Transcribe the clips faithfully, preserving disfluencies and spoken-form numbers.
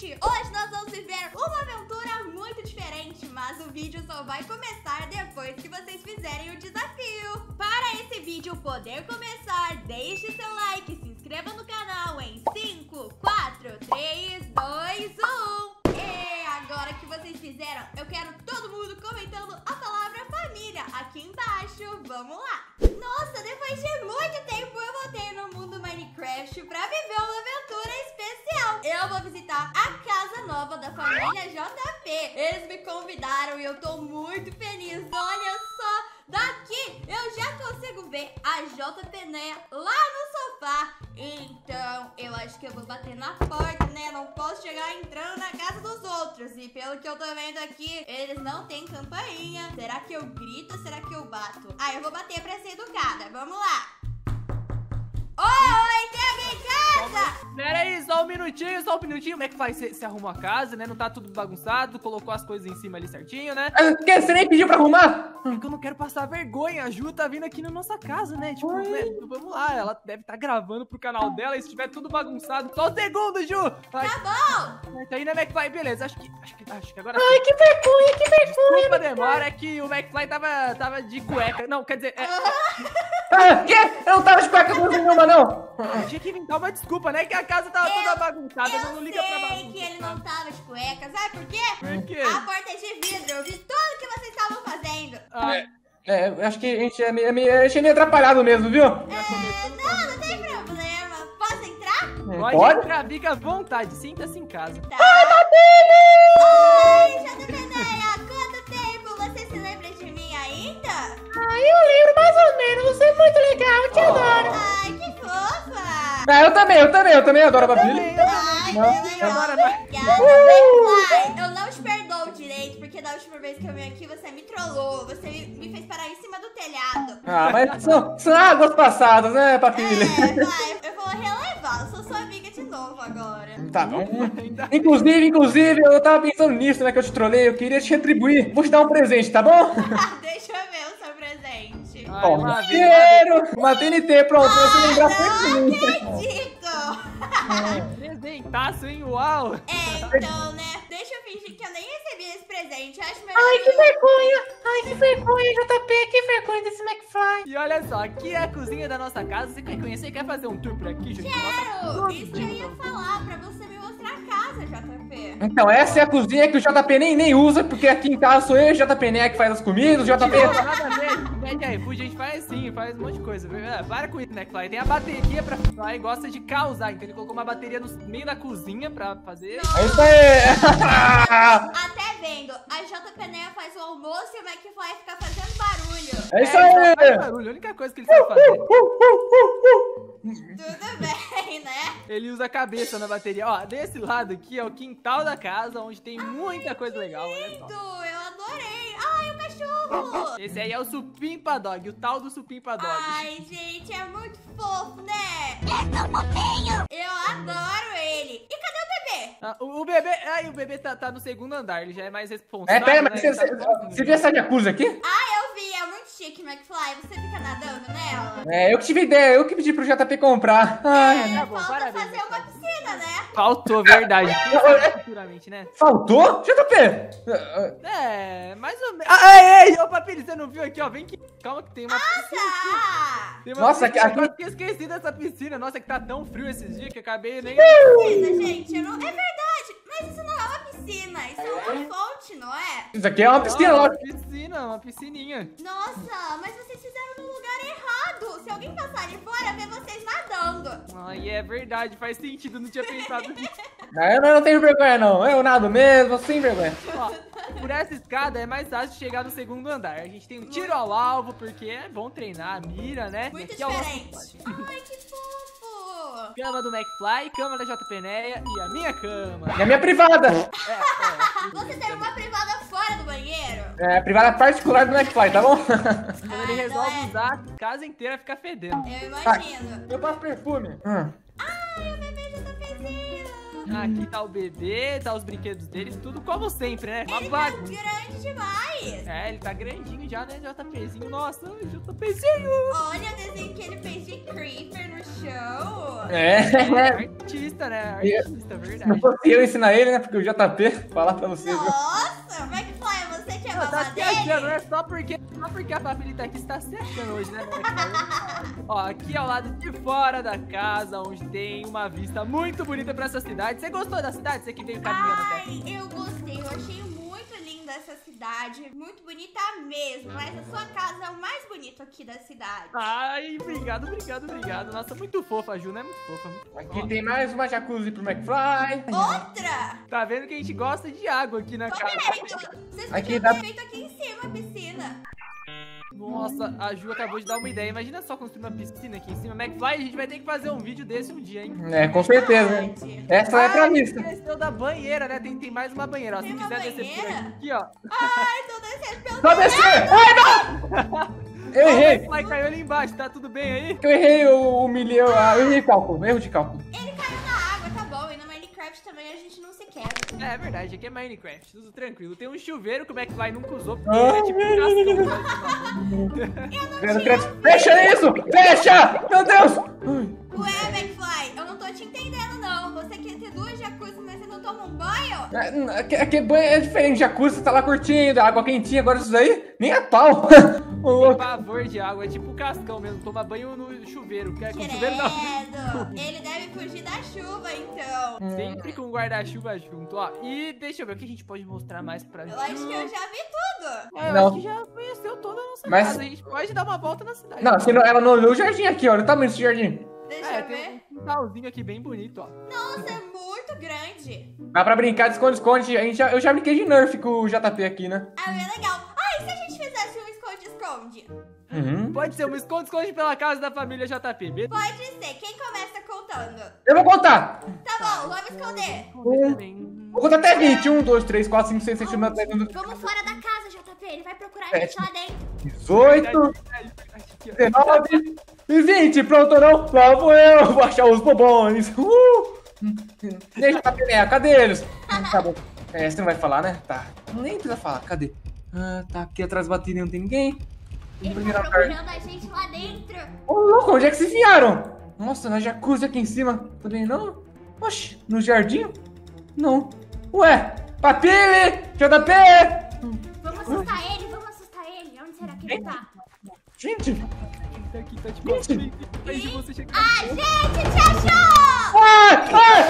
gente! Hoje nós vamos viver uma aventura muito diferente, mas o vídeo só vai começar depois que vocês fizerem o desafio. Para esse vídeo poder começar, deixe seu like, se inscreva no canal em cinco, quatro, três, dois, um. E agora que vocês fizeram, eu quero todo mundo comentando a palavra família aqui embaixo. Vamos lá! Nossa, depois de muito tempo eu voltei no mundo Minecraft pra viver uma aventura especial. Eu vou visitar a casa nova da família J P. Eles me convidaram e eu tô muito feliz. Olha só, daqui eu já consigo ver a J P Neia lá no sofá. Então eu acho que eu vou bater na porta, né? Não posso chegar entrando na casa dos outros. E pelo que eu tô vendo aqui, eles não têm campainha. Será que eu grito ou será que eu bato? Ah, eu vou bater pra ser educada. Vamos lá. Oi, tem alguém em casa? Pera aí, só um minutinho, só um minutinho. Como é que faz? Você arrumou a casa, né? Não tá tudo bagunçado, colocou as coisas em cima ali certinho, né? Que você nem pediu pra arrumar? É que eu não quero passar vergonha. A Ju tá vindo aqui na nossa casa, né? Tipo, né? Vamos lá, ela deve estar tá gravando pro canal dela e se tiver tudo bagunçado. Só um segundo, Ju! Ai, Tá bom! tá aí, né, McFly? Beleza, acho que, acho que, acho que agora... Ai, que vergonha, que vergonha. Desculpa a demora, é que o McFly tava, tava de cueca. Não, quer dizer... É... Ah, que? Eu não tava de cueca coisa nenhuma, não. Eu tinha que inventar uma desculpa, né? Que a casa tava Eu- toda bagunçada. Eu não liga pra sei bagunça. que ele não tava de cueca, sabe por quê? Por quê? A porta é de vidro, eu vi tudo que vocês estavam fazendo. Ah, É, eu acho que a gente é meio, é meio, a gente é meio atrapalhado mesmo, viu? É, não, não tem problema. Posso entrar? pode, Pode? entrar, fica à vontade. Sinta-se em casa. Tá. Oi, J P Neia, há quanto tempo? Você se lembra de mim ainda? Ah, eu lembro mais ou menos, você é muito legal, eu te adoro. Ai, que fofa. Ah, eu também, eu também, eu também adoro a família. Ai, Não, que legal. agora vai. Obrigada, McFly. Eu não te perdoo direito, porque da última vez que eu vim aqui, você me trollou. Você me, me fez parar em cima do telhado. Ah, mas são, são águas passadas, né, família? É, vai, eu vou relevar. Eu sou sua amiga de novo agora. Tá bom. Ainda- Inclusive, inclusive, eu tava pensando nisso, né, que eu te trolei, eu queria te retribuir. Vou te dar um presente, tá bom? Deixa eu ver o seu presente. Ai, Ó, lá vem, lá vem. dinheiro, uma T N T, pronto, pra você lembrar sempre de Não mim. acredito. Presentaço, hein? Uau! É, então, né? Deixa eu fingir que eu nem recebi esse presente. Eu acho melhor Ai, que eu- vergonha! Ai, que vergonha, J P, que vergonha desse McFly! E olha só, aqui é a cozinha da nossa casa. Você quer conhecer? Quer fazer um tour por aqui, gente? Quero! Isso que eu ia falar, pra você me mostrar a casa, J P. Então, essa é a cozinha que o J P nem, nem usa, porque aqui em casa sou eu e o J P Neia que faz as comidas, o J P... Não, nada a ver. Pede refúgio, a gente faz assim, faz um monte de coisa. Ah, para com isso, né, Fly? Tem a bateria pra Fly, gosta de causar, então ele colocou uma bateria no meio da cozinha pra fazer. É isso aí! Até vendo, a J P Neia faz o almoço e o McFly fica fazendo barulho. É isso É, aí! faz barulho, a única coisa que ele sabe fazer. Tudo bem, né? Ele usa a cabeça na bateria. Ó, desse lado aqui é o quintal da casa, onde tem muita coisa legal, olha só. Lindo, eu adorei. Ai, o cachorro. Esse aí é o Supimpa Dog, o tal do Supimpa Dog. Ai, gente, é muito fofo, né? É tão fofinho. Eu adoro ele. E cadê o bebê? Ah, o, o bebê, ai, o bebê tá, tá no segundo andar, ele já é mais responsável. É, pera, né? mas Ele você, tá- você, você viu essa jacuzzi aqui? Ah, eu vi, é muito chique, McFly. Você fica nadando nela? É, eu que tive ideia, eu que pedi pro J P comprar. Ai, É, tá bom, falta parabéns, fazer uma McFly. piscina, né? Faltou, verdade. Quem sabe futuramente, né? faltou? J P! É, mais ou menos. Ah, ei, ei, ô Papiri, você não viu aqui, ó? Vem aqui. Calma que tem uma piscina. Tá. Tem uma Nossa, piscina. aqui- Eu quase que esqueci dessa piscina. Nossa, que tá tão frio esses dias que eu acabei nem... Piscina, gente, eu não... É verdade, mas isso não é uma piscina. Isso é uma fonte, não é? Isso aqui é uma piscina, Ó, uma lógico. piscina, uma piscininha. Nossa, mas vocês fizeram no lugar errado. Se alguém passar ali fora, vê vocês nadando. Ai, é verdade, faz sentido, não tinha pensado nisso. Não, eu não tenho vergonha, não. Eu nado mesmo, sem vergonha. Ó, por essa escada é mais fácil chegar no segundo andar. A gente tem um tiro ao alvo, porque é bom treinar a mira, né? Muito E aqui é o nosso diferente. quarto. Ai, que fofo. Cama do McFly, cama da J P Neia e a minha cama. E a minha privada. É, é. Você tem uma privada fora do banheiro? É, privada particular do McFly, tá bom? Quando ele Ah, resolve então é. usar, a casa inteira fica fedendo. Eu imagino. Eu passo perfume. Hum. Ai, o bebê já tá fazendo. Aqui tá o bebê, tá os brinquedos deles, tudo como sempre, né? Uma Ele tá bagunça. grande demais. É, ele tá grandinho já, né, JPzinho? Nossa, JPzinho. Olha o desenho que ele fez de Creeper no chão. É. Artista, né? Artista, Não verdade. fosse eu ensinar ele, né? Porque o J P, falar pra vocês. viu? Nossa, McFly, você que é Tá babá se achando, dele? né? Só porque, só porque a família tá aqui, você tá se achando hoje, né? Ó, aqui ao lado de fora da casa, onde tem uma vista muito bonita pra essa cidade. Você gostou da cidade? Você que veio caminhando até aqui. Ai, eu gostei. Eu achei muito linda essa cidade. Muito bonita mesmo. Mas a sua casa é o mais bonito aqui da cidade. Ai, obrigado, obrigado, obrigado. Nossa, muito fofa, a Ju, né? Muito fofa. Aqui Ó, tem mais uma jacuzzi pro McFly. Outra! tá vendo que a gente gosta de água aqui na casa. Correto! Vocês Aqui podiam dá- ter feito aqui em cima a piscina. Nossa, a Ju acabou de dar uma ideia. Imagina só construir uma piscina aqui em cima. McFly, a gente vai ter que fazer um vídeo desse um dia, hein? É, com certeza, né? Verdade. Essa é pra Ah, lista. esqueceu da banheira, né? Tem, tem mais uma banheira, ó. Se Tem uma quiser descer por banheira? aqui, ó. Ai, tô descendo pelo Só descer! Ai, não! Eu Ó, o errei! McFly caiu ali embaixo, tá tudo bem aí? Eu errei, eu humilhei, eu, ah, eu errei o cálculo, erro de cálculo. Ele caiu na água, tá bom. E no Minecraft também a gente não se quebra. É, é verdade, aqui é Minecraft, tudo tranquilo. Tem um chuveiro que o McFly nunca usou, porque Ah, ele é tipo um cascão. Quero crescer. Fecha isso! Fecha! Meu Deus! Ai. Ué, McFly, eu não tô te entendendo, não. Você quer ter duas jacuzzi, mas você não toma um banho? É, Aqui, aqui banho é diferente, jacuzzi, você tá lá curtindo, água quentinha, agora isso daí, nem a pau. Ô, Tem louco. pavor de água, é tipo cascão mesmo, toma banho no chuveiro. Que é com chuveiro não. Credo. Ele deve fugir da chuva, então. Sempre com guarda-chuva junto, ó. E deixa eu ver o que a gente pode mostrar mais pra Eu acho que eu já vi tudo. É, eu Não. acho que já conheceu toda a nossa Mas- casa. A gente pode dar uma volta na cidade. Não, você não- ela não olhou o jardim aqui, olha o tamanho desse jardim. Deixa É, eu ver. tem um quintalzinho aqui bem bonito, ó. Nossa, é muito grande. Dá pra brincar de esconde-esconde, a gente já- eu já brinquei de Nerf com o J P aqui, né? Ah, é legal. Ah, e se a gente fizesse um esconde-esconde? Uhum. Pode ser um esconde-esconde pela casa da família J P, beleza? Pode ser. Quem começa contando? Eu vou contar. Tá bom, vamos esconder. Um. Vou contar até vinte. um, dois, três, quatro, cinco, seis, sete, nove, dez, onze, Vamos fora da casa, J P. Ele vai procurar a gente lá dentro. dezoito, dezenove e vinte. Pronto ou não? Lá vou eu. Vou achar os bobões. Uh! Deixa a peneira. Cadê eles? Hum, Tá bom. É, você não vai falar, né? Tá. Nem precisa falar. Cadê? Ah, tá aqui atrás da bateria, não tem ninguém. Ele Primeira tá parte. procurando a gente lá dentro. Ô, louco, onde é que se enfiaram? Nossa, na jacuzzi aqui em cima. Também não? Oxi, no jardim? Não. Ué, Papile! J P! Vamos assustar ele, vamos assustar ele. Onde será que ele tá? Gente! Tá aqui, tá de costas. Aí de você chegar. Ah, gente, te achou! Ai,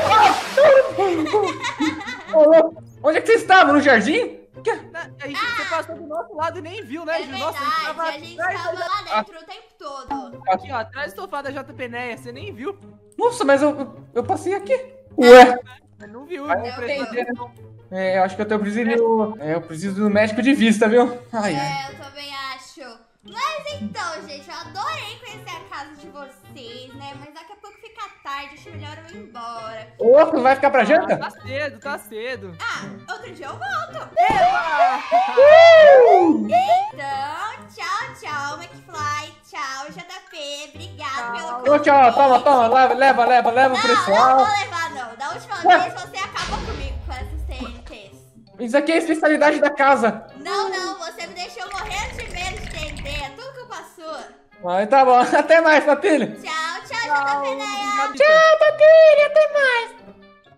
ai, ai. Ô, louco, onde é que vocês estavam? No jardim? Que- A gente, você passou do nosso lado e nem viu, né, É Ju? verdade, Nossa, a gente tava a gente atrás tava da- lá dentro o tempo todo. Aqui, ó, atrás do sofá da J P Neia, você nem viu. Nossa, mas eu, eu passei aqui. Ué, Você não viu, Vai não eu prestou vi. atenção. é, eu acho que eu, tô, eu preciso do, é, eu preciso do médico de vista, viu? Ai, ai. É, eu também acho. Mas então, gente, eu adorei conhecer a casa de vocês, né? Mas daqui a pouco fica tarde, acho melhor eu ir embora. Ô, louco, vai ficar pra Ah, janta? tá cedo, tá cedo. Ah, outro dia eu volto. Uh! Então, tchau, tchau, McFly. Tchau, J P. Obrigado Tchau. pelo Ô, tchau, toma, toma, leva, leva, leva, leva pro Não, não pessoal. vou levar, não. Da última Ué? vez você acabou comigo com essas T N Ts. Isso aqui é a especialidade da casa. Não, não, você me deixou morrendo de medo de T N T. É tudo culpa sua. Ai, tá bom. Até mais, Papilha. Tchau, tchau, J P Neia. Obrigado, Tchau, Papilha. Até mais.